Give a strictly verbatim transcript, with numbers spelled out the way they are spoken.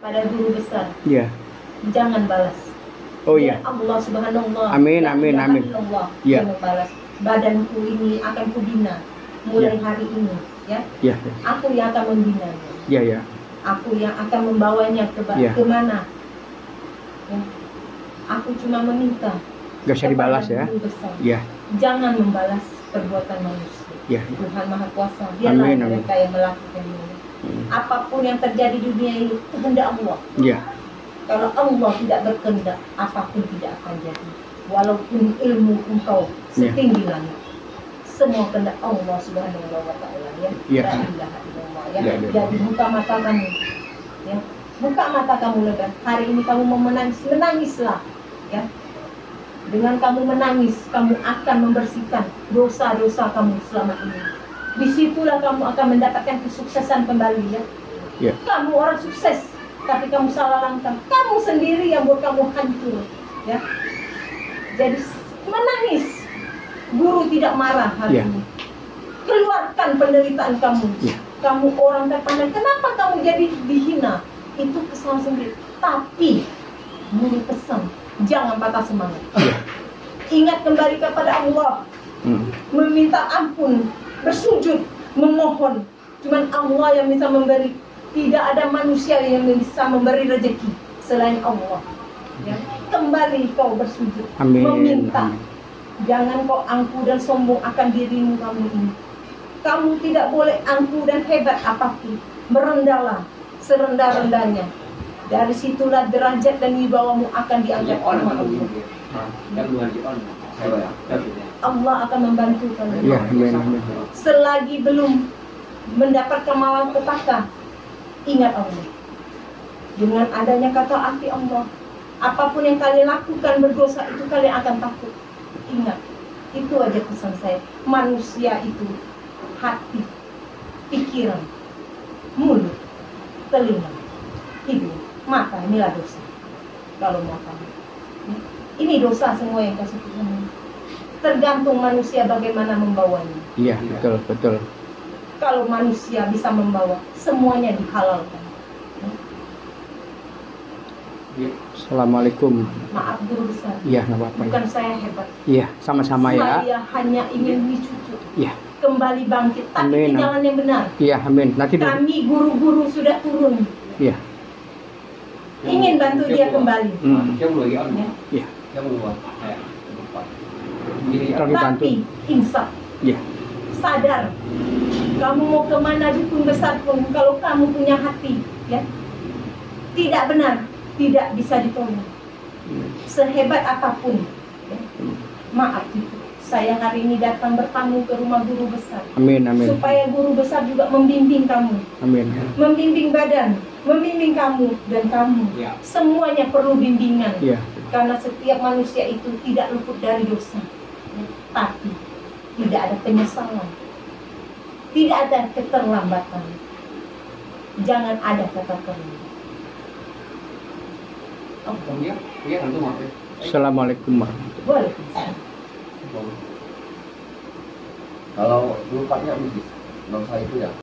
pada guru besar. Iya. Jangan balas. Oh iya. Allah Subhanahu wa ta'ala. Amin, amin, amin. Iya. Jangan balas. Badanku ini akan kubina mulai ya. hari ini, ya. Iya. Aku yang akan membinanya. Iya, iya. Aku yang akan membawanya ke ya. kemana. Ya. Aku cuma meminta. Gak usah dibalas ya. Iya. Jangan membalas perbuatan manusia. Ya. Tuhan Maha Kuasa. Dialah mereka yang melakukan ini. Hmm. Apapun yang terjadi di dunia ini kehendak Allah. Iya. Kalau Allah tidak berkehendak, apapun tidak akan jadi. Walaupun ilmu engkau setinggi ya. langit, semua kehendak Allah Subhanahu wa ta'ala, ya. Ya. La ilaha illallah, ya. Ya, ya. Jadi buka mata kamu, ya. Buka mata kamu lebar. Hari ini kamu mau menangis, menangislah, ya. Dengan kamu menangis, kamu akan membersihkan dosa-dosa kamu selama ini. Disitulah kamu akan mendapatkan kesuksesan kembali, ya. Ya. Kamu orang sukses, tapi kamu salah langkah. Kamu sendiri yang buat kamu hancur, ya. Jadi menangis. Guru tidak marah hari ya. ini. Keluarkan penderitaan kamu. Ya. Kamu orang terpandang. Kenapa kamu jadi dihina? Itu kesalahan sendiri. Tapi guru pesan, jangan patah semangat. Ya. Ingat kembali kepada Allah. Hmm. Meminta ampun, bersujud, memohon. Cuman Allah yang bisa memberi. Tidak ada manusia yang bisa memberi rezeki selain Allah. Ya. Kembali kau bersujud, Amin. meminta. Amin. Jangan kau angkuh dan sombong akan dirimu kamu ini. Kamu tidak boleh angkuh dan hebat apapun. Merendahlah serendah-rendahnya. Dari situlah derajat dan wibawamu akan diangkat oleh Allah. Allah akan membantu kamu. Ya, amin, amin. Selagi belum mendapatkan malapetaka, ingat Allah. Dengan adanya kata hati Allah, apapun yang kalian lakukan berdosa itu kalian akan takut. Ingat, itu aja pesan saya. Manusia itu hati, pikiran, mulut, telinga, hidung, mata, inilah dosa. Kalau mau tahu, ini dosa semua yang kasih Tuhan. Tergantung manusia bagaimana membawanya. Iya, betul, betul. Kalau manusia bisa membawa, semuanya dihalalkan. Ya. Assalamualaikum. Maaf guru besar. Iya, nggak apa-apa. Bukan ya. saya hebat. Iya, sama-sama ya. Saya hanya ingin dicucu. Iya. Kembali bangkit, tapi amin. di jalan yang benar. Iya, amin. Nanti kami guru-guru sudah turun. Iya. Ingin bantu dia kembali. Hmm. Ya. Iya. Tapi insaf. Iya. Sadar. Kamu mau kemana dukun besar pun, kalau kamu punya hati, ya, tidak benar. Tidak bisa ditolong. Sehebat apapun, ya. Maaf, saya hari ini datang bertamu ke rumah guru besar. Amin, amin. Supaya guru besar juga membimbing kamu. Amin. Membimbing badan, membimbing kamu dan kamu. Ya. Semuanya perlu bimbingan. Ya. Karena setiap manusia itu tidak luput dari dosa. Ya. Tapi tidak ada penyesalan. Tidak ada keterlambatan. Jangan ada kata terlambat. Assalamualaikum warahmatullahi wabarakatuh. Kalau dulu Paknya bisnis, nggak usah itu ya.